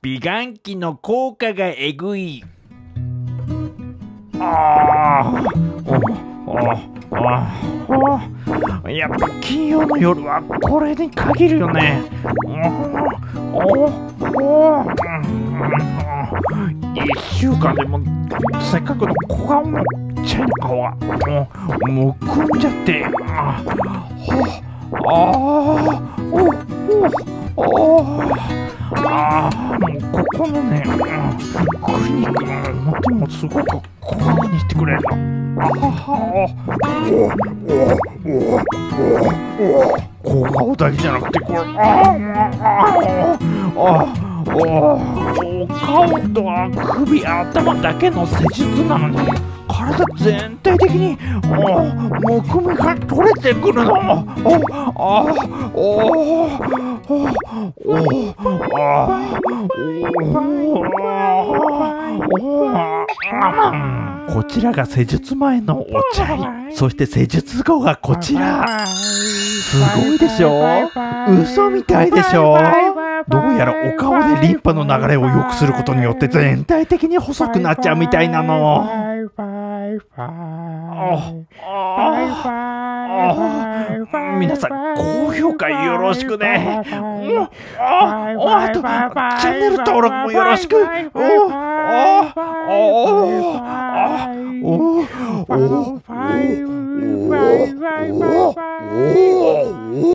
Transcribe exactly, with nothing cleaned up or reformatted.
美顔器の効果がえぐい。あーあああやっぱ金曜の夜はこれに限るよね。いっしゅうかんでもせっかくの小顔のチェン顔がむくんじゃって、ああああもうここのねクリニックの表もすごく小顔にしてくれるの。あは小顔だけじゃなくてこれあああお顔と首頭だけの施術なのに体全体的にむくみが取れてくるの。あおこちらが施術前のお茶い、そして施術後がこちら。すごいでしょ、嘘みたいでしょ。どうやらお顔でリンパの流れを良くすることによって全体的に細くなっちゃうみたいなの。皆さん高評価よろしくね。あとチャンネル登録もよろしく。おお